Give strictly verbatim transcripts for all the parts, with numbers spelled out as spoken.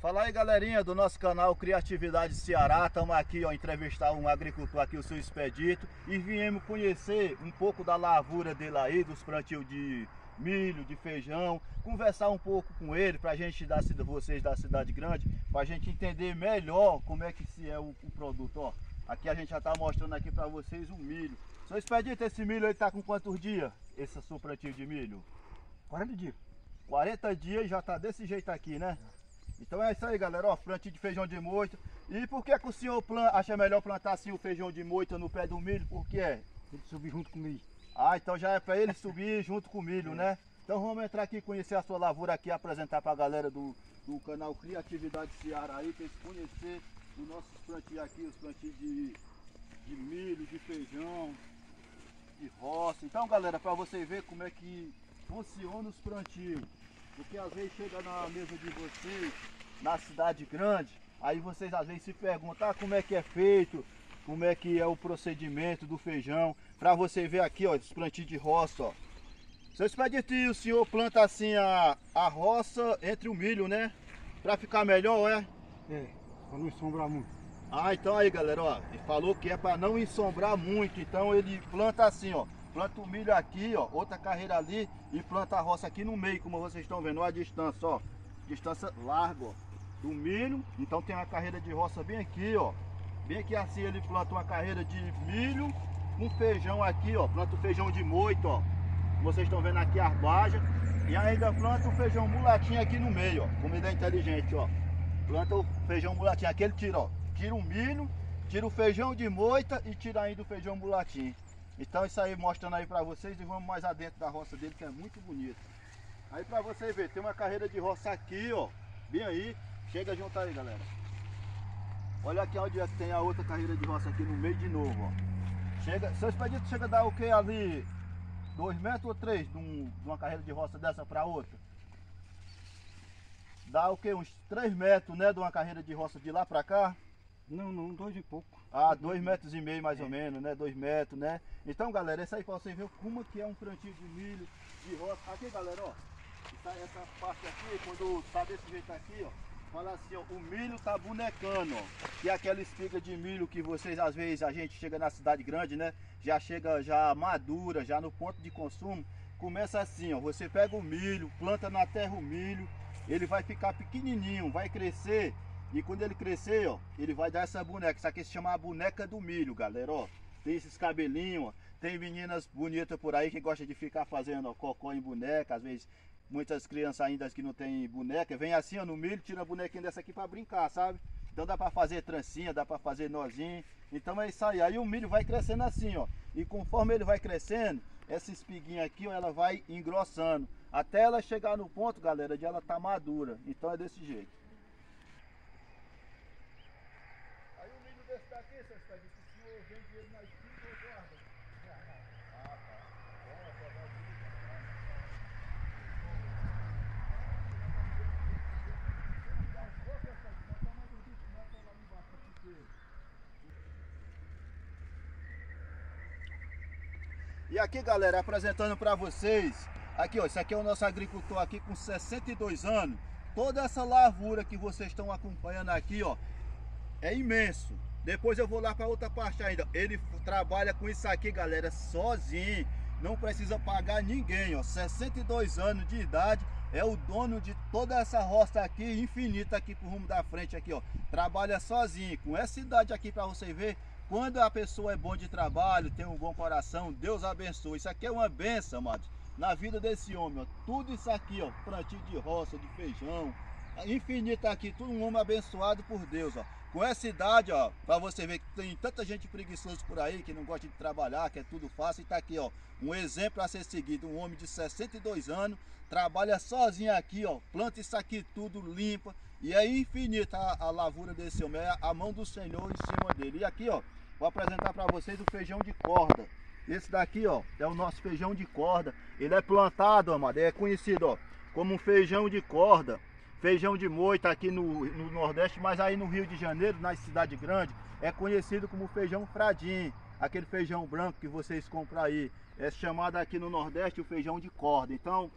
Fala aí, galerinha do nosso canal Criatividade Ceará. Estamos aqui, ó, entrevistar um agricultor aqui, o seu Expedito, e viemos conhecer um pouco da lavoura dele aí, dos plantios de milho, de feijão, conversar um pouco com ele, pra gente, da, vocês da cidade grande, pra gente entender melhor como é que se é o, o produto, ó. Aqui a gente já tá mostrando aqui pra vocês o milho. Seu Expedito, esse milho aí tá com quantos dias? Esse seu plantio de milho? quarenta dias. quarenta dias e já tá desse jeito aqui, né? Então é isso aí, galera, ó, plantio de feijão de moita. E por que que o senhor plan... acha melhor plantar assim o feijão de moita no pé do milho? Por que é? Ele subir junto com o milho. Ah, então já é para ele subir junto com o milho, é. né? Então vamos entrar aqui e conhecer a sua lavoura aqui, apresentar para a galera do, do canal Criatividade Ceará aí, para eles conhecer os nossos plantios aqui, os plantios de, de milho, de feijão, de roça. Então, galera, para você ver como é que funciona os plantios. Porque às vezes chega na mesa de vocês, na cidade grande, aí vocês às vezes se perguntam ah, como é que é feito, como é que é o procedimento do feijão. Pra você ver aqui, ó, os plantios de roça, ó. Seu Expedito, o senhor planta assim a, a roça entre o milho, né? Pra ficar melhor, é? É, pra não ensombrar muito. Ah, então aí, galera, ó, ele falou que é pra não ensombrar muito, então ele planta assim, ó. Planta o milho aqui, ó, outra carreira ali e planta a roça aqui no meio, como vocês estão vendo, ó, a distância, ó. Distância larga, ó, do milho. Então tem uma carreira de roça bem aqui, ó. Bem aqui assim ele planta uma carreira de milho com feijão aqui, ó. Planta o feijão de moita, ó. Vocês estão vendo aqui a arbaja. E ainda planta o feijão mulatinho aqui no meio, ó. Como ele é inteligente, ó. Planta o feijão mulatinho. Aqui ele tira, ó. Tira o milho, tira o feijão de moita e tira ainda o feijão mulatinho. Então isso aí mostrando aí pra vocês e vamos mais adentro da roça dele, que é muito bonito. Aí pra vocês verem, tem uma carreira de roça aqui, ó. Bem aí. Chega junto aí, galera. Olha aqui onde é que tem a outra carreira de roça aqui no meio de novo, ó. Chega, seu Expedito chega a dar o que ali? Dois metros ou três de, um, de uma carreira de roça dessa pra outra? Dá o que? Uns três metros, né? De uma carreira de roça de lá pra cá? Não, não, dois e pouco. Ah, dois metros e meio mais é. ou menos, né? Dois metros, né? Então, galera, esse aí pra vocês verem como que é um plantio de milho, de roça. Aqui, galera, ó. Essa, essa parte aqui, quando tá desse jeito aqui, ó. Fala assim, ó, o milho tá bonecando, ó. Que é aquela espiga de milho que vocês, às vezes, a gente chega na cidade grande, né? Já chega já madura, já no ponto de consumo. Começa assim, ó. Você pega o milho, planta na terra o milho. Ele vai ficar pequenininho, vai crescer. E quando ele crescer, ó, ele vai dar essa boneca. Isso aqui se chama a boneca do milho, galera, ó. Tem esses cabelinhos, ó. Tem meninas bonitas por aí que gostam de ficar fazendo, ó, cocô em boneca. Às vezes, muitas crianças ainda que não tem boneca, vem assim, ó, no milho, tira a bonequinha dessa aqui pra brincar, sabe? Então dá pra fazer trancinha, dá pra fazer nozinho. Então é isso aí. Aí o milho vai crescendo assim, ó. E conforme ele vai crescendo, essa espiguinha aqui, ó, ela vai engrossando. Até ela chegar no ponto, galera, de ela tá madura. Então é desse jeito. Esse daqui, seu Expedito, o senhor vende ele na espiga ou guarda? Ah, tá. Bom, pegar o milho. E aqui, galera, apresentando para vocês, aqui, ó, esse aqui é o nosso agricultor aqui com sessenta e dois anos. Toda essa lavoura que vocês estão acompanhando aqui, ó, é imenso. Depois eu vou lá para outra parte ainda. Ele trabalha com isso aqui, galera, sozinho. Não precisa pagar ninguém, ó. sessenta e dois anos de idade. É o dono de toda essa roça aqui, infinita aqui pro rumo da frente aqui, ó. Trabalha sozinho. Com essa idade aqui para você ver, quando a pessoa é bom de trabalho, tem um bom coração, Deus abençoe. Isso aqui é uma benção, amados, na vida desse homem, ó. Tudo isso aqui, ó, plantio de roça, de feijão, infinito aqui, tudo um homem abençoado por Deus, ó. Com essa idade, ó, pra você ver que tem tanta gente preguiçosa por aí, que não gosta de trabalhar, que é tudo fácil, e tá aqui, ó, um exemplo a ser seguido, um homem de sessenta e dois anos, trabalha sozinho aqui, ó, planta isso aqui tudo, limpa, e é infinita a, a lavoura desse homem, é a mão do Senhor em cima dele. E aqui, ó, vou apresentar pra vocês o feijão de corda. Esse daqui, ó, é o nosso feijão de corda, ele é plantado, amado, é conhecido, ó, como um feijão de corda. Feijão de moita aqui no, no Nordeste, mas aí no Rio de Janeiro, na cidade grande, é conhecido como feijão fradim. Aquele feijão branco que vocês compram aí, é chamado aqui no Nordeste o feijão de corda. Então,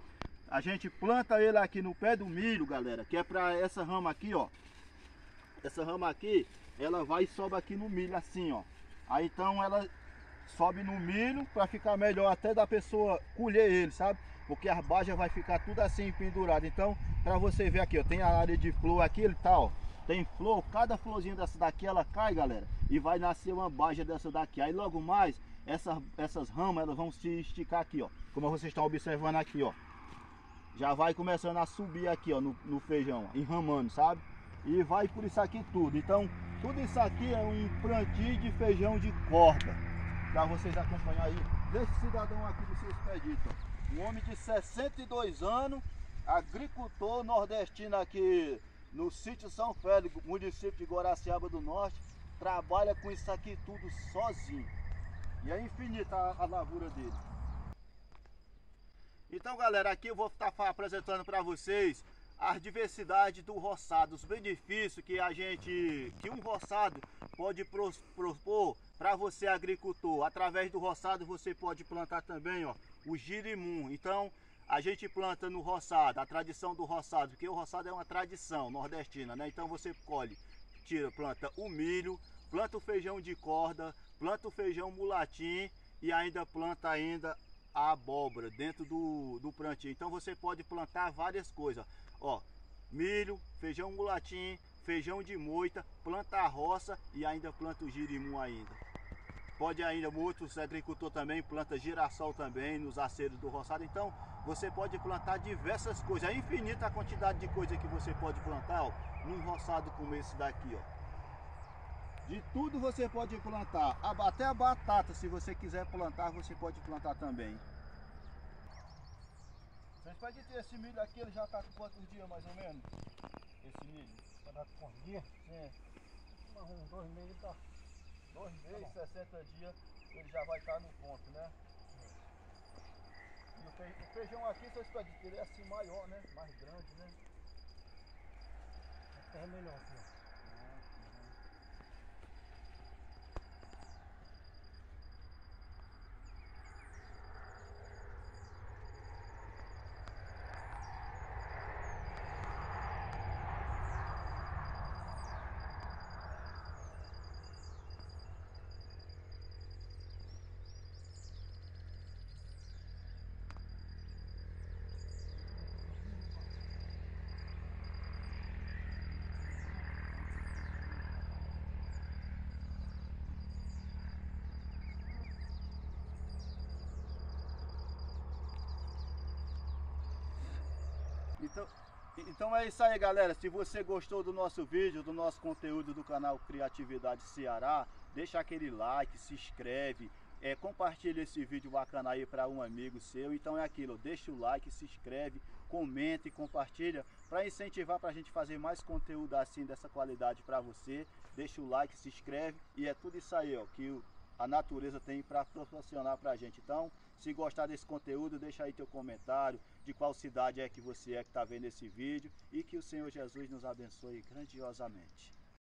A gente planta ele aqui no pé do milho, galera, que é para essa rama aqui, ó. Essa rama aqui, ela vai e sobe aqui no milho assim, ó. Aí então ela sobe no milho para ficar melhor até da pessoa colher ele, sabe? Porque a baja vai ficar tudo assim pendurado. Então, para você ver aqui, ó, tem a área de flor aqui, ele tá, ó. Tem flor, cada florzinha dessa daqui ela cai, galera, e vai nascer uma baja dessa daqui. Aí logo mais, essa, essas ramas elas vão se esticar aqui, ó. Como vocês estão observando aqui, ó. Já vai começando a subir aqui, ó, no, no feijão, enramando, sabe? E vai por isso aqui tudo. Então, tudo isso aqui é um plantio de feijão de corda. Para vocês acompanhar aí. Desse cidadão aqui do seu expedito, ó. Um homem de sessenta e dois anos, agricultor nordestino aqui no sítio São Félix, município de Guaraciaba do Norte. Trabalha com isso aqui tudo sozinho. E é infinita a, a lavoura dele. Então, galera, aqui eu vou estar apresentando para vocês a diversidade do roçado, os benefícios que a gente, que um roçado pode propor para você agricultor. Através do roçado você pode plantar também, ó, o girimum. Então, a gente planta no roçado, a tradição do roçado, porque o roçado é uma tradição nordestina, né? Então você colhe, tira, planta o milho, planta o feijão de corda, planta o feijão mulatim e ainda planta ainda a abóbora dentro do, do plantio. Então você pode plantar várias coisas, ó, milho, feijão mulatim, feijão de moita, planta a roça e ainda planta o girimum ainda. Pode ainda, outros agricultores também planta girassol também nos aceiros do roçado. Então você pode plantar diversas coisas, é infinita a quantidade de coisa que você pode plantar, ó, num roçado como esse daqui, ó. De tudo você pode plantar, até a batata, se você quiser plantar, você pode plantar também. Vocês podem ter esse milho aqui, ele já está com quantos dias mais ou menos? Esse milho? Vai dar com quantos dias? Sim. Mas uns dois meses tá. Dois meses, sessenta dias, ele já vai estar no ponto, né? E o feijão, o feijão aqui, vocês podem ter, ele é assim maior, né? Mais grande, né? A terra é melhor aqui, ó. Então, então é isso aí, galera. Se você gostou do nosso vídeo, do nosso conteúdo do canal Criatividade Ceará, deixa aquele like, se inscreve, é, compartilha esse vídeo bacana aí para um amigo seu. Então é aquilo, deixa o like, se inscreve, comenta e compartilha para incentivar para a gente fazer mais conteúdo assim dessa qualidade para você. Deixa o like, se inscreve e é tudo isso aí, ó, que a natureza tem para proporcionar para a gente. Então, se gostar desse conteúdo, deixa aí teu comentário de qual cidade é que você é que está vendo esse vídeo e que o Senhor Jesus nos abençoe grandiosamente.